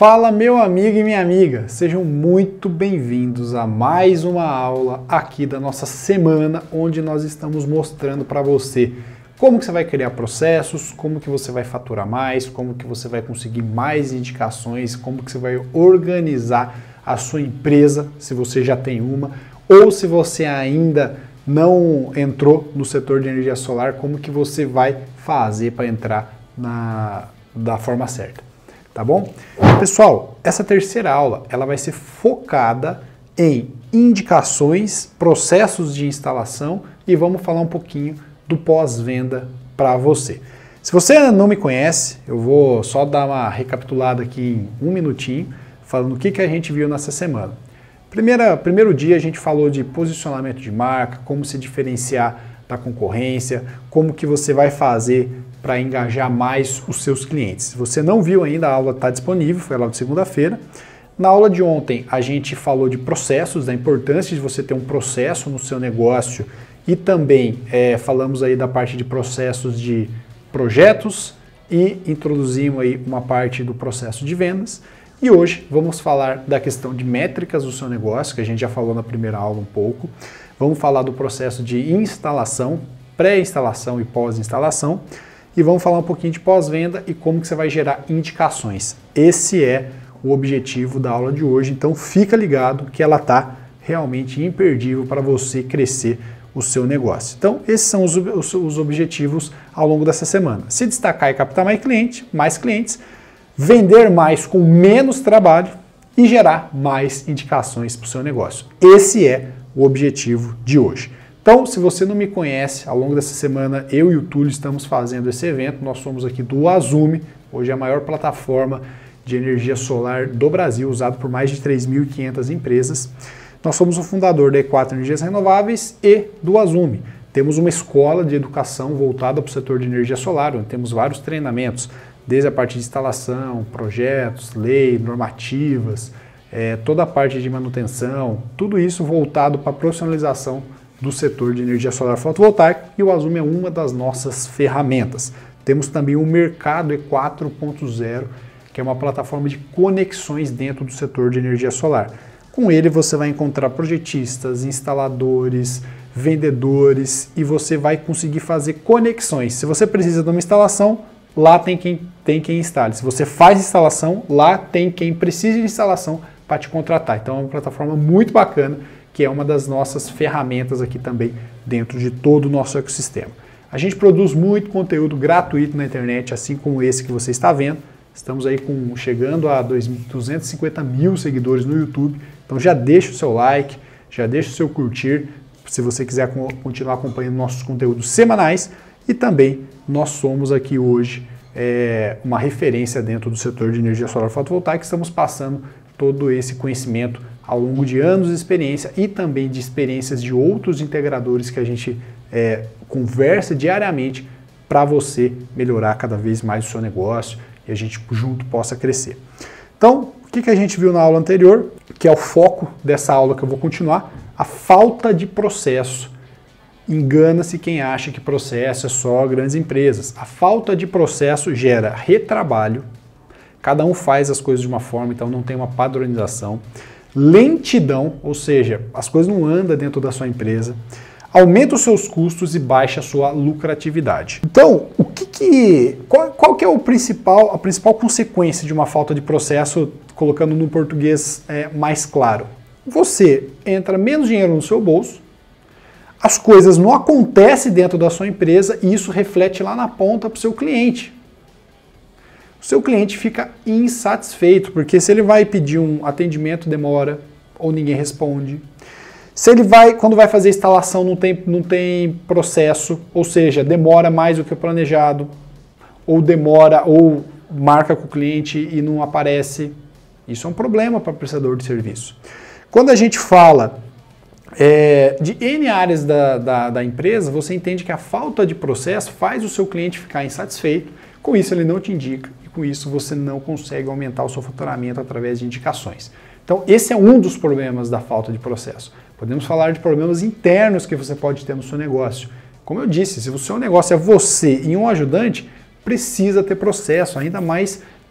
Fala, meu amigo e minha amiga, sejam muito bem-vindos a mais uma aula aqui da nossa semana, onde nós estamos mostrando para você como que você vai criar processos, como que você vai faturar mais, como que você vai conseguir mais indicações, como que você vai organizar a sua empresa, se você já tem uma, ou se você ainda não entrou no setor de energia solar, como que você vai fazer para entrar da forma certa. Tá bom? Pessoal, essa terceira aula ela vai ser focada em indicações, processos de instalação e vamos falar um pouquinho do pós-venda para você. Se você não me conhece, eu vou só dar uma recapitulada aqui em um minutinho, falando o que a gente viu nessa semana. Primeiro dia a gente falou de posicionamento de marca, como se diferenciar da concorrência, como que você vai fazer para engajar mais os seus clientes. Se você não viu ainda, a aula está disponível, foi a aula de segunda-feira. Na aula de ontem, a gente falou de processos, da importância de você ter um processo no seu negócio e também falamos aí da parte de processos de projetos e introduzimos aí uma parte do processo de vendas. E hoje vamos falar da questão de métricas do seu negócio, que a gente já falou na primeira aula um pouco. Vamos falar do processo de instalação, pré-instalação e pós-instalação. E vamos falar um pouquinho de pós-venda e como que você vai gerar indicações. Esse é o objetivo da aula de hoje, então fica ligado que ela está realmente imperdível para você crescer o seu negócio. Então esses são os objetivos ao longo dessa semana. Se destacar e captar mais clientes, vender mais com menos trabalho e gerar mais indicações para o seu negócio. Esse é o objetivo de hoje. Então, se você não me conhece, ao longo dessa semana eu e o Túlio estamos fazendo esse evento. Nós somos aqui do Azumi, hoje é a maior plataforma de energia solar do Brasil, usado por mais de 3.500 empresas. Nós somos o fundador da E4 Energias Renováveis e do Azumi. Temos uma escola de educação voltada para o setor de energia solar, onde temos vários treinamentos, desde a parte de instalação, projetos, lei, normativas, toda a parte de manutenção, tudo isso voltado para a profissionalização do setor de energia solar fotovoltaica, e o Azumi é uma das nossas ferramentas. Temos também o Mercado E4.0, que é uma plataforma de conexões dentro do setor de energia solar. Com ele você vai encontrar projetistas, instaladores, vendedores e você vai conseguir fazer conexões. Se você precisa de uma instalação, lá tem quem instale. Se você faz instalação, lá tem quem precisa de instalação para te contratar. Então é uma plataforma muito bacana, que é uma das nossas ferramentas aqui também dentro de todo o nosso ecossistema. A gente produz muito conteúdo gratuito na internet, assim como esse que você está vendo. Estamos aí chegando a 250 mil seguidores no YouTube, então já deixa o seu like, já deixa o seu curtir, se você quiser continuar acompanhando nossos conteúdos semanais. E também nós somos aqui hoje uma referência dentro do setor de energia solar fotovoltaica, estamos passando todo esse conhecimento ao longo de anos de experiência e também de experiências de outros integradores que a gente conversa diariamente para você melhorar cada vez mais o seu negócio e a gente junto possa crescer. Então, o que a gente viu na aula anterior, que é o foco dessa aula que eu vou continuar, a falta de processo. Engana-se quem acha que processo é só grandes empresas. A falta de processo gera retrabalho, cada um faz as coisas de uma forma, então não tem uma padronização. Lentidão, ou seja, as coisas não andam dentro da sua empresa, aumenta os seus custos e baixa a sua lucratividade. Então, qual que é a principal consequência de uma falta de processo, colocando no português mais claro? Você entra menos dinheiro no seu bolso, as coisas não acontecem dentro da sua empresa e isso reflete lá na ponta para o seu cliente. O seu cliente fica insatisfeito, porque se ele vai pedir um atendimento, demora, ou ninguém responde. Se ele quando vai fazer instalação, não tem processo, ou seja, demora mais do que o planejado, ou demora, ou marca com o cliente e não aparece. Isso é um problema para o prestador de serviço. Quando a gente fala de N áreas da empresa, você entende que a falta de processo faz o seu cliente ficar insatisfeito, com isso ele não te indica, com isso você não consegue aumentar o seu faturamento através de indicações. Então esse é um dos problemas da falta de processo. Podemos falar de problemas internos que você pode ter no seu negócio. Como eu disse, se o seu negócio é você e um ajudante, precisa ter processo, ainda mais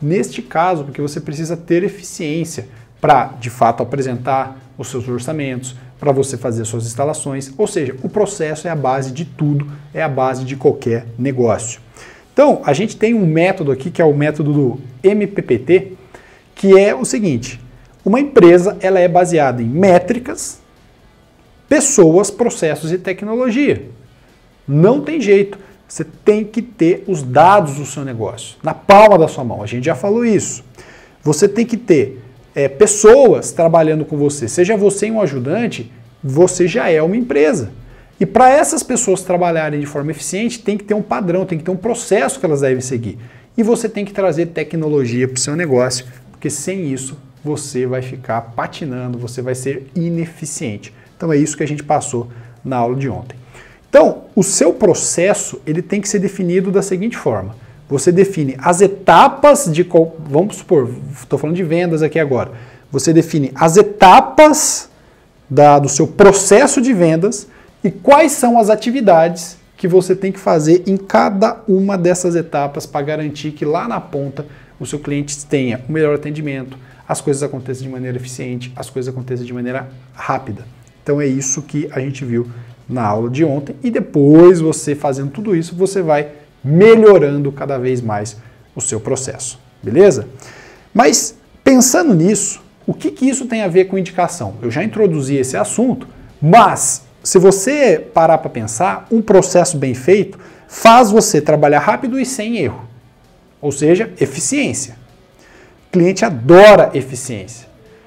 neste caso, porque você precisa ter eficiência para, de fato, apresentar os seus orçamentos, para você fazer suas instalações, ou seja, o processo é a base de tudo, é a base de qualquer negócio. Então, a gente tem um método aqui, que é o método do MPPT, que é o seguinte: uma empresa ela é baseada em métricas, pessoas, processos e tecnologia. Não tem jeito, você tem que ter os dados do seu negócio na palma da sua mão, a gente já falou isso. Você tem que ter pessoas trabalhando com você, seja você um ajudante, você já é uma empresa. E para essas pessoas trabalharem de forma eficiente, tem que ter um padrão, tem que ter um processo que elas devem seguir. E você tem que trazer tecnologia para o seu negócio, porque sem isso você vai ficar patinando, você vai ser ineficiente. Então é isso que a gente passou na aula de ontem. Então, o seu processo ele tem que ser definido da seguinte forma. Você define as etapas de... Vamos supor, estou falando de vendas aqui agora. Você define as etapas do seu processo de vendas e quais são as atividades que você tem que fazer em cada uma dessas etapas para garantir que lá na ponta o seu cliente tenha o melhor atendimento, as coisas aconteçam de maneira eficiente, as coisas aconteçam de maneira rápida. Então é isso que a gente viu na aula de ontem e depois você fazendo tudo isso, você vai melhorando cada vez mais o seu processo, beleza? Mas pensando nisso, o que isso tem a ver com indicação? Eu já introduzi esse assunto, mas se você parar para pensar, um processo bem feito faz você trabalhar rápido e sem erro, ou seja, eficiência. O cliente adora eficiência.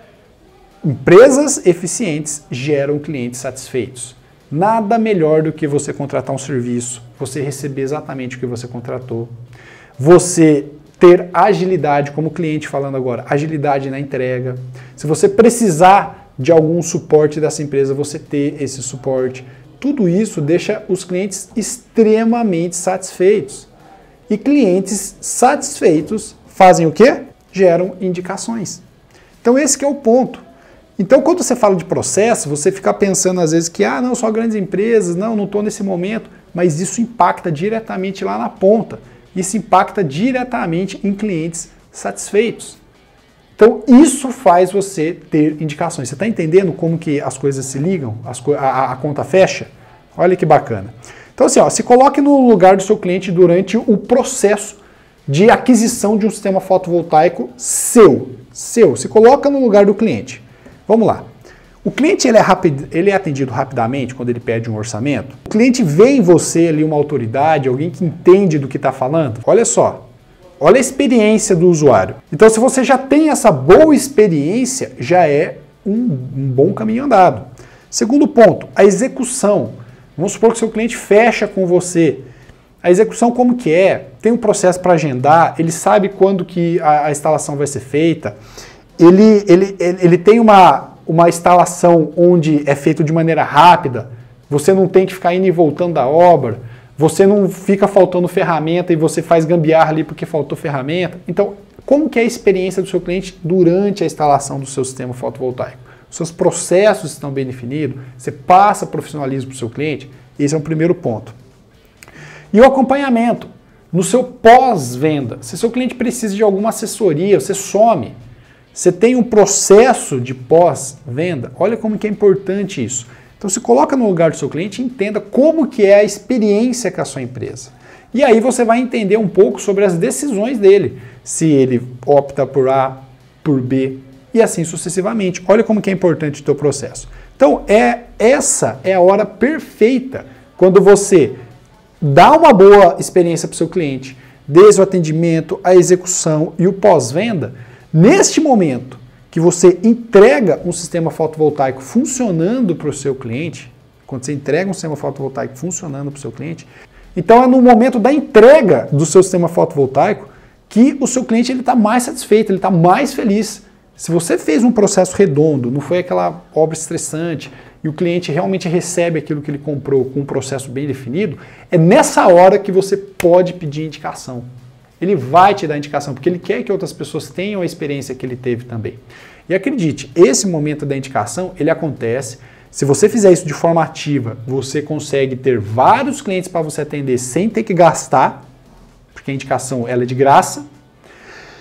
Empresas eficientes geram clientes satisfeitos. Nada melhor do que você contratar um serviço, você receber exatamente o que você contratou, você ter agilidade, como cliente falando agora, agilidade na entrega. Se você precisar de algum suporte dessa empresa, você ter esse suporte. Tudo isso deixa os clientes extremamente satisfeitos. E clientes satisfeitos fazem o quê? Geram indicações. Então esse que é o ponto. Então quando você fala de processo, você fica pensando às vezes que não, só grandes empresas, não estou nesse momento, mas isso impacta diretamente lá na ponta. Isso impacta diretamente em clientes satisfeitos. Então isso faz você ter indicações. Você está entendendo como que as coisas se ligam? A conta fecha? Olha que bacana. Então assim, se coloque no lugar do seu cliente durante o processo de aquisição de um sistema fotovoltaico seu. Se coloca no lugar do cliente. Vamos lá. O cliente ele é atendido rapidamente quando ele pede um orçamento? O cliente vê em você ali uma autoridade, alguém que entende do que está falando? Olha só. Olha a experiência do usuário. Então, se você já tem essa boa experiência, já é um bom caminho andado. Segundo ponto, a execução. Vamos supor que seu cliente fecha com você. A execução como que é? Tem um processo para agendar, ele sabe quando que a instalação vai ser feita, ele tem uma instalação onde é feito de maneira rápida, você não tem que ficar indo e voltando da obra, você não fica faltando ferramenta e você faz gambiarra ali porque faltou ferramenta. Então, como que é a experiência do seu cliente durante a instalação do seu sistema fotovoltaico? Os seus processos estão bem definidos? Você passa profissionalismo para o seu cliente? Esse é o primeiro ponto. E o acompanhamento no seu pós-venda. Se seu cliente precisa de alguma assessoria, você some. Você tem um processo de pós-venda. Olha como que é importante isso. Então se coloca no lugar do seu cliente e entenda como que é a experiência com a sua empresa. E aí você vai entender um pouco sobre as decisões dele. Se ele opta por A, por B e assim sucessivamente. Olha como que é importante o teu processo. Então essa é a hora perfeita quando você dá uma boa experiência para o seu cliente, desde o atendimento, a execução e o pós-venda. Neste momento que você entrega um sistema fotovoltaico funcionando para o seu cliente, quando você entrega um sistema fotovoltaico funcionando para o seu cliente, então é no momento da entrega do seu sistema fotovoltaico que o seu cliente está mais satisfeito, ele está mais feliz. Se você fez um processo redondo, não foi aquela obra estressante, e o cliente realmente recebe aquilo que ele comprou com um processo bem definido, é nessa hora que você pode pedir indicação. Ele vai te dar indicação, porque ele quer que outras pessoas tenham a experiência que ele teve também. E acredite, esse momento da indicação, ele acontece. Se você fizer isso de forma ativa, você consegue ter vários clientes para você atender sem ter que gastar, porque a indicação ela é de graça.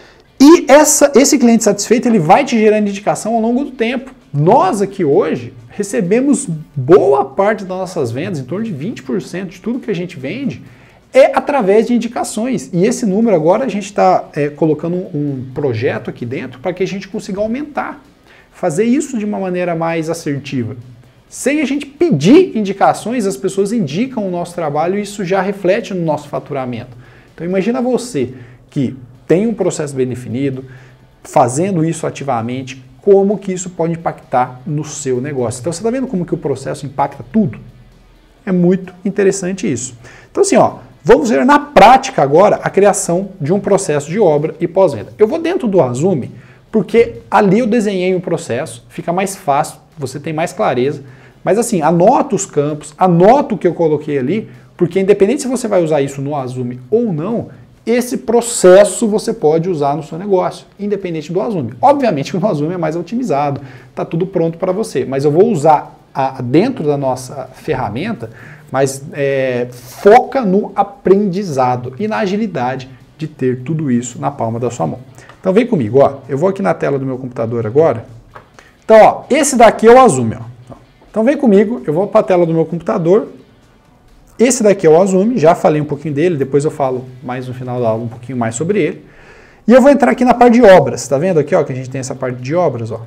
E esse cliente satisfeito, ele vai te gerando indicação ao longo do tempo. Nós aqui hoje recebemos boa parte das nossas vendas, em torno de 20% de tudo que a gente vende, é através de indicações. E esse número agora a gente está colocando um projeto aqui dentro para que a gente consiga aumentar. Fazer isso de uma maneira mais assertiva. Sem a gente pedir indicações, as pessoas indicam o nosso trabalho e isso já reflete no nosso faturamento. Então imagina você que tem um processo bem definido, fazendo isso ativamente, como que isso pode impactar no seu negócio. Então você está vendo como que o processo impacta tudo? É muito interessante isso. Então assim, ó, vamos ver na prática agora a criação de um processo de obra e pós-venda. Eu vou dentro do Asume, porque ali eu desenhei um processo, fica mais fácil, você tem mais clareza. Mas assim, anota os campos, anota o que eu coloquei ali, porque independente se você vai usar isso no Asume ou não, esse processo você pode usar no seu negócio, independente do Asume. Obviamente que no Asume é mais otimizado, está tudo pronto para você, mas eu vou usar dentro da nossa ferramenta, mas foca no aprendizado e na agilidade de ter tudo isso na palma da sua mão. Então vem comigo, ó. Eu vou aqui na tela do meu computador agora. Então, ó, esse daqui é o Asume, ó. Então vem comigo, eu vou para a tela do meu computador. Esse daqui é o Asume, já falei um pouquinho dele, depois eu falo mais no final da aula um pouquinho mais sobre ele. E eu vou entrar aqui na parte de obras, tá vendo aqui, ó, que a gente tem essa parte de obras, ó.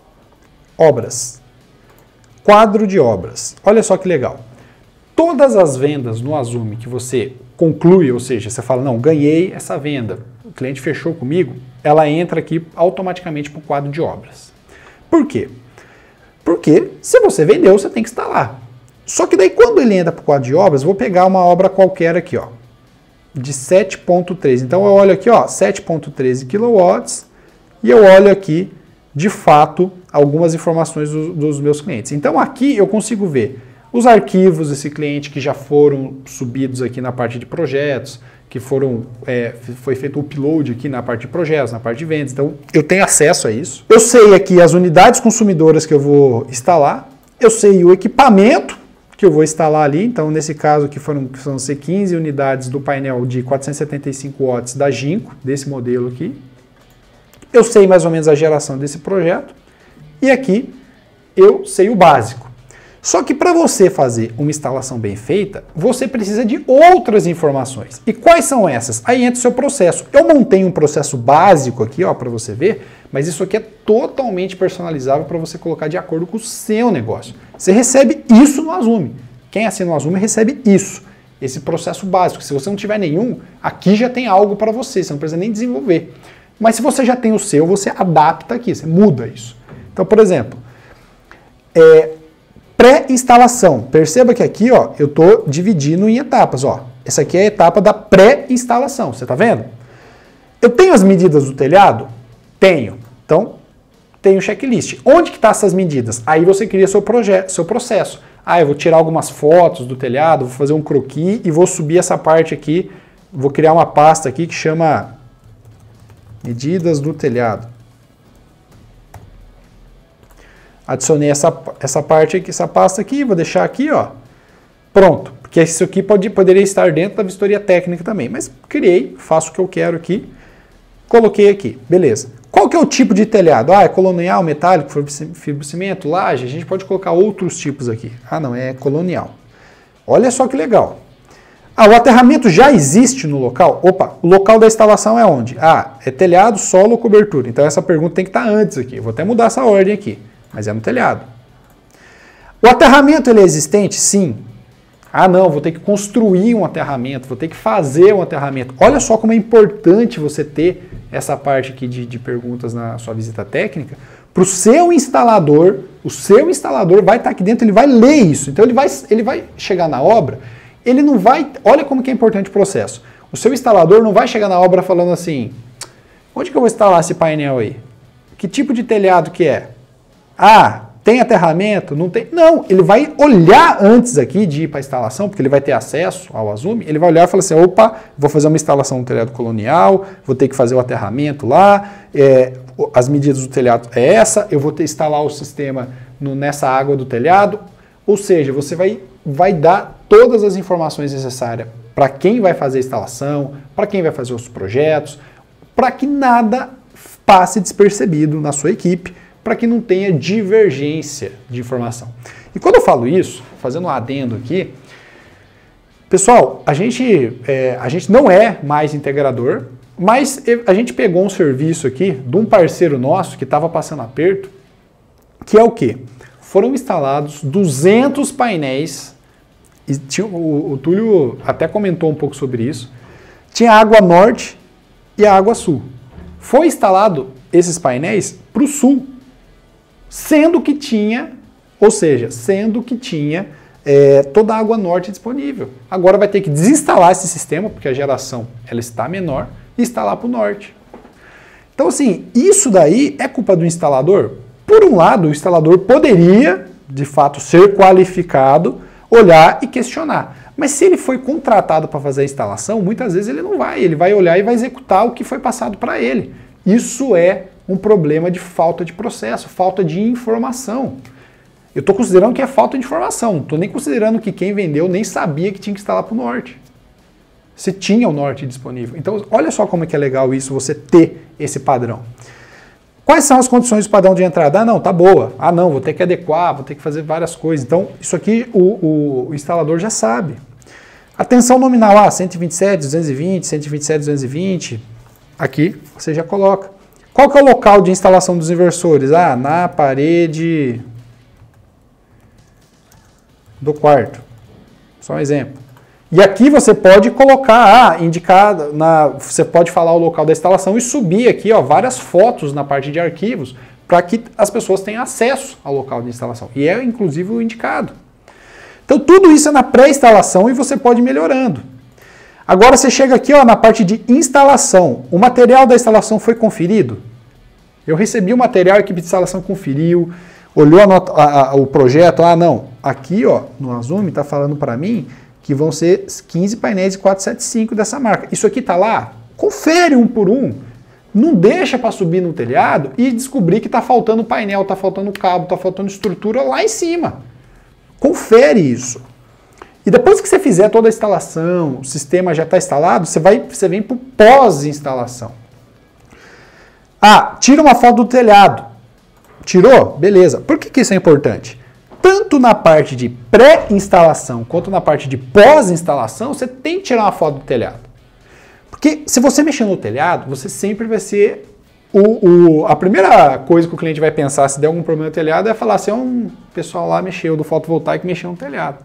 Obras. Quadro de obras. Olha só que legal. Todas as vendas no Asume que você conclui, ou seja, você fala, não, ganhei essa venda, o cliente fechou comigo, ela entra aqui automaticamente para o quadro de obras. Por quê? Porque se você vendeu, você tem que instalar. Só que daí quando ele entra para o quadro de obras, vou pegar uma obra qualquer aqui, ó, de 7.3. Então eu olho aqui, ó, 7.13 kW e eu olho aqui, de fato, algumas informações dos meus clientes. Então aqui eu consigo ver os arquivos desse cliente que já foram subidos aqui na parte de projetos, que foi feito o upload aqui na parte de projetos, na parte de vendas. Então eu tenho acesso a isso. Eu sei aqui as unidades consumidoras que eu vou instalar. Eu sei o equipamento que eu vou instalar ali. Então nesse caso aqui são ser 15 unidades do painel de 475 watts da Jinko, desse modelo aqui. Eu sei mais ou menos a geração desse projeto. E aqui eu sei o básico. Só que para você fazer uma instalação bem feita, você precisa de outras informações. E quais são essas? Aí entra o seu processo. Eu montei um processo básico aqui, ó, para você ver, mas isso aqui é totalmente personalizável para você colocar de acordo com o seu negócio. Você recebe isso no Asume. Quem assina o Asume recebe isso, esse processo básico. Se você não tiver nenhum, aqui já tem algo para você não precisa nem desenvolver. Mas se você já tem o seu, você adapta aqui, você muda isso. Então, por exemplo, pré-instalação. Perceba que aqui, ó, eu estou dividindo em etapas. Ó. Essa aqui é a etapa da pré-instalação. Você está vendo? Eu tenho as medidas do telhado? Tenho. Então, tenho o checklist. Onde que estão essas medidas? Aí você cria seu processo. Ah, eu vou tirar algumas fotos do telhado, vou fazer um croquis e vou subir essa parte aqui. Vou criar uma pasta aqui que chama medidas do telhado. Adicionei essa parte aqui, essa pasta aqui, vou deixar aqui, ó, pronto. Porque isso aqui poderia estar dentro da vistoria técnica também, mas criei, faço o que eu quero aqui, coloquei aqui, beleza. Qual que é o tipo de telhado? Ah, é colonial, metálico, fibrocimento, laje, a gente pode colocar outros tipos aqui. Ah, não, é colonial. Olha só que legal. Ah, o aterramento já existe no local? Opa, o local da instalação é onde? Ah, é telhado, solo ou cobertura? Então essa pergunta tem que estar antes aqui, eu vou até mudar essa ordem aqui. Mas é no telhado. O aterramento ele é existente? Sim. Ah não, vou ter que construir um aterramento, vou ter que fazer um aterramento. Olha só como é importante você ter essa parte aqui de perguntas na sua visita técnica. Para o seu instalador vai estar aqui dentro, ele vai ler isso. Então ele vai chegar na obra, ele não vai... Olha como que é importante o processo. O seu instalador não vai chegar na obra falando assim, onde que eu vou instalar esse painel aí? Que tipo de telhado que é? Ah, tem aterramento? Não tem? Não, ele vai olhar antes aqui de ir para a instalação, porque ele vai ter acesso ao Asume, ele vai olhar e falar assim, opa, vou fazer uma instalação no telhado colonial, vou ter que fazer o aterramento lá, as medidas do telhado é essa, eu vou ter que instalar o sistema nessa água do telhado, ou seja, você vai dar todas as informações necessárias para quem vai fazer a instalação, para quem vai fazer os projetos, para que nada passe despercebido na sua equipe, para que não tenha divergência de informação. E quando eu falo isso, fazendo um adendo aqui, pessoal, a gente não é mais integrador, mas a gente pegou um serviço aqui de um parceiro nosso que estava passando aperto, que é o quê? Foram instalados 200 painéis, e o Túlio até comentou um pouco sobre isso, tinha a água norte e a água sul. Foi instalado esses painéis para o sul, sendo que tinha toda a água norte disponível. Agora vai ter que desinstalar esse sistema, porque a geração ela está menor, e instalar para o norte. Então, assim, isso daí é culpa do instalador? Por um lado, o instalador poderia, de fato, ser qualificado, olhar e questionar. Mas se ele foi contratado para fazer a instalação, muitas vezes ele não vai. Ele vai olhar e vai executar o que foi passado para ele. Isso é um problema de falta de processo, falta de informação. Eu estou considerando que é falta de informação, não estou nem considerando que quem vendeu nem sabia que tinha que instalar para o norte. Se tinha o norte disponível. Então, olha só como é que é legal isso, você ter esse padrão. Quais são as condições do padrão de entrada? Ah, não, tá boa. Ah, não, vou ter que adequar, vou ter que fazer várias coisas. Então, isso aqui o instalador já sabe. A tensão nominal, 127, 220, 127, 220. Aqui você já coloca. Qual que é o local de instalação dos inversores? Ah, na parede do quarto. Só um exemplo. E aqui você pode colocar, você pode falar o local da instalação e subir aqui, várias fotos na parte de arquivos para que as pessoas tenham acesso ao local de instalação. E é inclusive o indicado. Então tudo isso é na pré-instalação e você pode ir melhorando. Agora você chega aqui na parte de instalação. O material da instalação foi conferido? Eu recebi o material, a equipe de instalação conferiu, olhou o projeto, não, aqui no Azumi está falando para mim que vão ser 15 painéis de 475 dessa marca. Isso aqui está lá? Confere um por um. Não deixa para subir no telhado e descobrir que está faltando painel, está faltando cabo, está faltando estrutura lá em cima. Confere isso. E depois que você fizer toda a instalação, o sistema já está instalado, você vem para o pós-instalação. Tira uma foto do telhado. Tirou? Beleza. Por que isso é importante? Tanto na parte de pré-instalação quanto na parte de pós-instalação, você tem que tirar uma foto do telhado. Porque se você mexer no telhado, você sempre vai ser... a primeira coisa que o cliente vai pensar se der algum problema no telhado é falar assim, o pessoal lá mexeu do fotovoltaico, mexeu no telhado.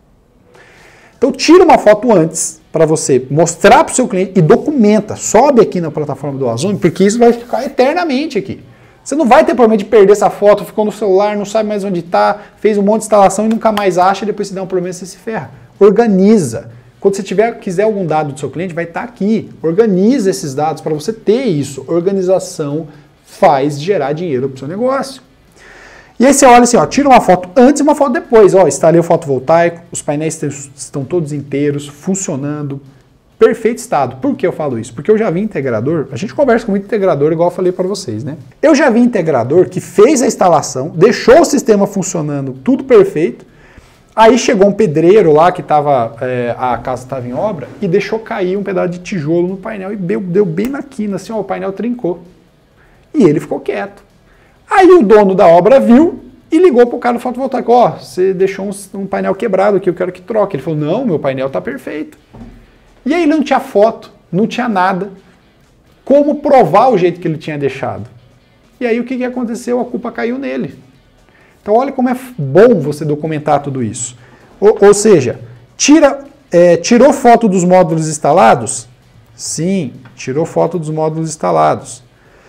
Então tira uma foto antes para você mostrar para o seu cliente e documenta. Sobe aqui na plataforma do Azumi, porque isso vai ficar eternamente aqui. Você não vai ter problema de perder essa foto, ficou no celular, não sabe mais onde está, fez um monte de instalação e nunca mais acha, e depois se der um problema você se ferra. Organiza. Quando você quiser algum dado do seu cliente, vai estar aqui. Organiza esses dados para você ter isso. Organização faz gerar dinheiro para o seu negócio. E aí você olha assim, tira uma foto antes e uma foto depois. Instalei o fotovoltaico, os painéis estão todos inteiros, funcionando, perfeito estado. Por que eu falo isso? Porque eu já vi integrador, a gente conversa com muito integrador, igual eu falei para vocês, né? Eu já vi integrador que fez a instalação, deixou o sistema funcionando, tudo perfeito, aí chegou um pedreiro lá que a casa estava em obra e deixou cair um pedaço de tijolo no painel e deu bem na quina, assim, o painel trincou. E ele ficou quieto. Aí o dono da obra viu e ligou para o cara do fotovoltaico, você deixou um painel quebrado aqui, eu quero que troque. Ele falou, não, meu painel está perfeito. E aí não tinha foto, não tinha nada. Como provar o jeito que ele tinha deixado? E aí o que aconteceu? A culpa caiu nele. Então olha como é bom você documentar tudo isso. Ou seja, tirou foto dos módulos instalados? Sim, tirou foto dos módulos instalados.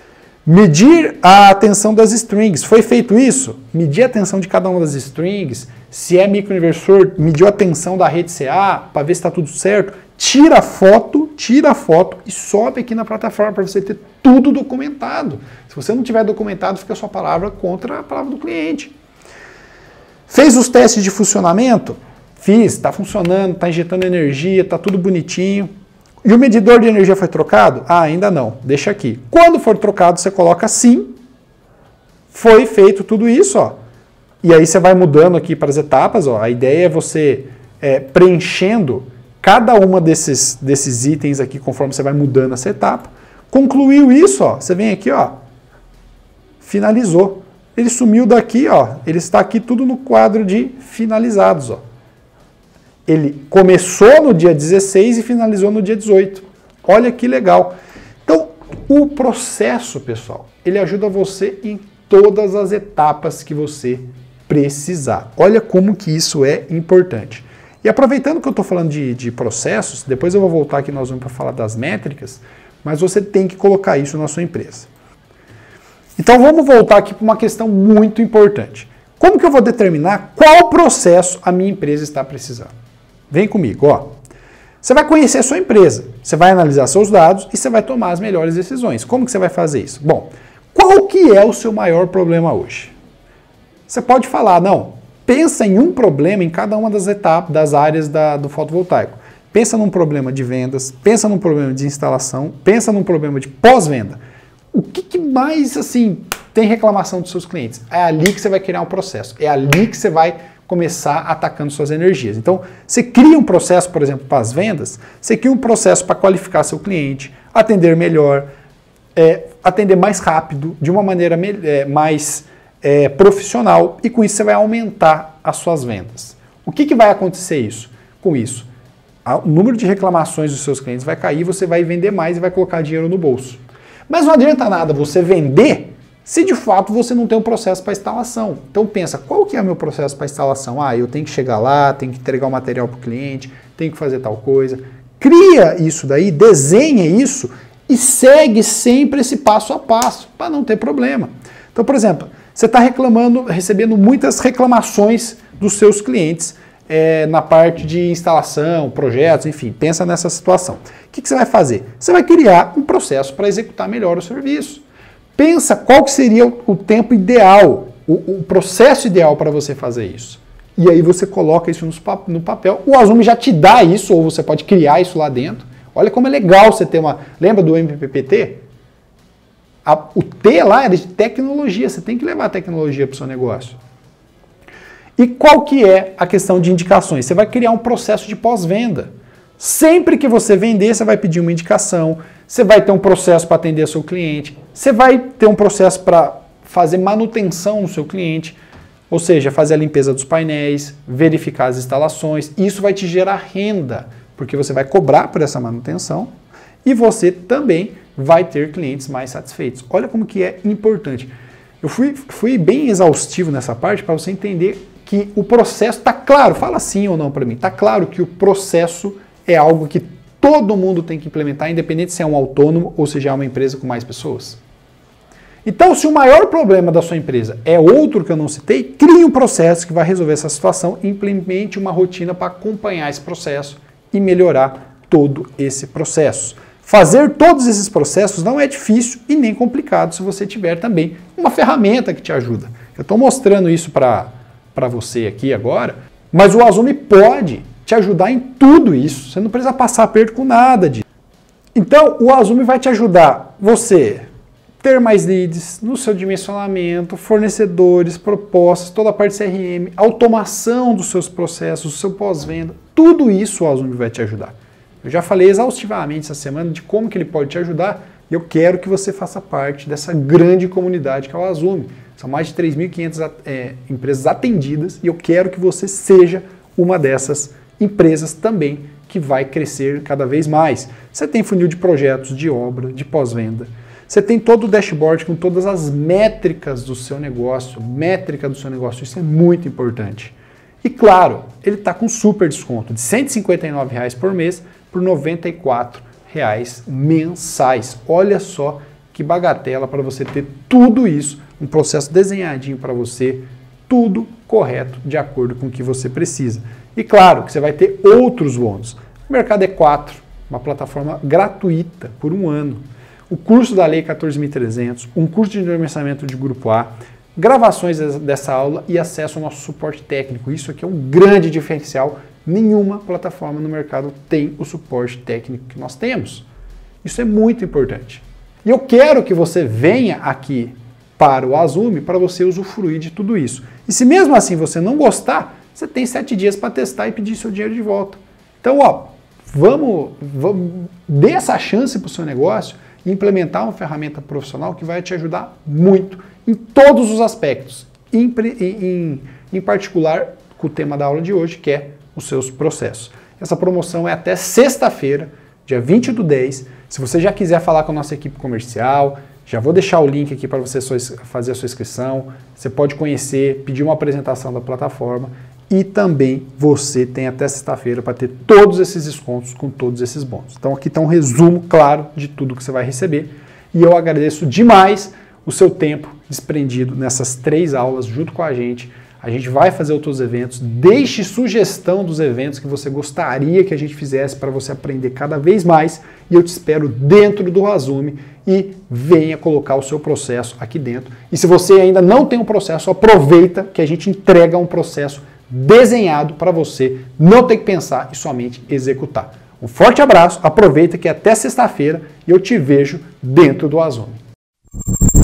Medir a tensão das strings. Foi feito isso? Medir a tensão de cada uma das strings. Se é microinversor, mediu a tensão da rede CA para ver se está tudo certo. Tira a foto e sobe aqui na plataforma para você ter tudo documentado. Se você não tiver documentado, fica a sua palavra contra a palavra do cliente. Fez os testes de funcionamento? Fiz, está funcionando, está injetando energia, está tudo bonitinho. E o medidor de energia foi trocado? Ainda não, deixa aqui. Quando for trocado, você coloca sim, foi feito tudo isso, E aí você vai mudando aqui para as etapas, A ideia é você preenchendo cada uma desses itens aqui conforme você vai mudando essa etapa. Concluiu isso, você vem aqui, finalizou. Ele sumiu daqui, ó, ele está aqui tudo no quadro de finalizados, ó. Ele começou no dia 16 e finalizou no dia 18. Olha que legal. Então, o processo, pessoal, ele ajuda você em todas as etapas que você precisar. Olha como que isso é importante. E aproveitando que eu estou falando de processos, depois eu vou voltar aqui, nós vamos para falar das métricas, mas você tem que colocar isso na sua empresa. Então vamos voltar aqui para uma questão muito importante. Como que eu vou determinar qual processo a minha empresa está precisando? Vem comigo, ó. Você vai conhecer a sua empresa, você vai analisar seus dados e você vai tomar as melhores decisões. Como que você vai fazer isso? Bom, qual que é o seu maior problema hoje? Você pode falar, não, pensa em um problema em cada uma das etapas, das áreas do fotovoltaico. Pensa num problema de vendas, pensa num problema de instalação, pensa num problema de pós-venda. O que mais, assim, tem reclamação dos seus clientes? É ali que você vai criar um processo, é ali que você vai começar atacando suas energias. Então, você cria um processo, por exemplo, para as vendas, você cria um processo para qualificar seu cliente, atender melhor, atender mais rápido, de uma maneira mais profissional, e com isso você vai aumentar as suas vendas. O que vai acontecer com isso? O número de reclamações dos seus clientes vai cair, você vai vender mais e vai colocar dinheiro no bolso. Mas não adianta nada você vender se de fato você não tem um processo para instalação. Então pensa, qual que é o meu processo para instalação? Eu tenho que chegar lá, tenho que entregar o material para o cliente, tenho que fazer tal coisa. Cria isso daí, desenha isso e segue sempre esse passo a passo, para não ter problema. Então, por exemplo, você está recebendo muitas reclamações dos seus clientes na parte de instalação, projetos, enfim, pensa nessa situação. O que você vai fazer? Você vai criar um processo para executar melhor o serviço. Pensa qual que seria o tempo ideal, o processo ideal para você fazer isso. E aí você coloca isso no papel. O Azumi já te dá isso, ou você pode criar isso lá dentro. Olha como é legal você ter uma... Lembra do MPPT? O T lá era de tecnologia, você tem que levar a tecnologia para o seu negócio. E qual que é a questão de indicações? Você vai criar um processo de pós-venda. Sempre que você vender, você vai pedir uma indicação, você vai ter um processo para atender o seu cliente, você vai ter um processo para fazer manutenção no seu cliente, ou seja, fazer a limpeza dos painéis, verificar as instalações. Isso vai te gerar renda, porque você vai cobrar por essa manutenção e você também vai ter clientes mais satisfeitos. Olha como que é importante. Eu fui bem exaustivo nessa parte para você entender que o processo está claro. Fala sim ou não para mim. Está claro que o processo é algo que todo mundo tem que implementar, independente se é um autônomo ou se já é uma empresa com mais pessoas. Então, se o maior problema da sua empresa é outro que eu não citei, crie um processo que vai resolver essa situação, implemente uma rotina para acompanhar esse processo e melhorar todo esse processo. Fazer todos esses processos não é difícil e nem complicado se você tiver também uma ferramenta que te ajuda. Eu estou mostrando isso para você aqui agora, mas o Azumi pode te ajudar em tudo isso. Você não precisa passar aperto com nada disso. Então, o Azumi vai te ajudar você ter mais leads no seu dimensionamento, fornecedores, propostas, toda a parte CRM, automação dos seus processos, do seu pós-venda. Tudo isso o Azumi vai te ajudar. Eu já falei exaustivamente essa semana de como que ele pode te ajudar e eu quero que você faça parte dessa grande comunidade que é o Azumi. São mais de 3.500 empresas atendidas e eu quero que você seja uma dessas empresas também que vai crescer cada vez mais. Você tem funil de projetos, de obra, de pós-venda. Você tem todo o dashboard com todas as métricas do seu negócio, isso é muito importante. E claro, ele está com super desconto de R$ 159,00 por mês por R$ 94,00 mensais. Olha só que bagatela para você ter tudo isso, um processo desenhadinho para você, tudo correto, de acordo com o que você precisa. E claro que você vai ter outros bônus. O Mercado E4, uma plataforma gratuita por 1 ano. O curso da Lei 14.300, um curso de dimensionamento de grupo A, gravações dessa aula e acesso ao nosso suporte técnico. Isso aqui é um grande diferencial. Nenhuma plataforma no mercado tem o suporte técnico que nós temos. Isso é muito importante. E eu quero que você venha aqui para o Azumi para você usufruir de tudo isso. E se mesmo assim você não gostar, você tem 7 dias para testar e pedir seu dinheiro de volta. Então, vamos dê essa chance para o seu negócio e implementar uma ferramenta profissional que vai te ajudar muito em todos os aspectos, em particular com o tema da aula de hoje, que é os seus processos. Essa promoção é até sexta-feira, dia 20/10. Se você já quiser falar com a nossa equipe comercial, já vou deixar o link aqui para você fazer a sua inscrição. Você pode conhecer, pedir uma apresentação da plataforma e também você tem até sexta-feira para ter todos esses descontos com todos esses bônus. Então aqui está um resumo claro de tudo que você vai receber e eu agradeço demais o seu tempo desprendido nessas 3 aulas junto com a gente. A gente vai fazer outros eventos. Deixe sugestão dos eventos que você gostaria que a gente fizesse para você aprender cada vez mais. E eu te espero dentro do Razumi e venha colocar o seu processo aqui dentro. E se você ainda não tem um processo, aproveita que a gente entrega um processo desenhado para você não ter que pensar e somente executar. Um forte abraço, aproveita que é até sexta-feira e eu te vejo dentro do Razumi.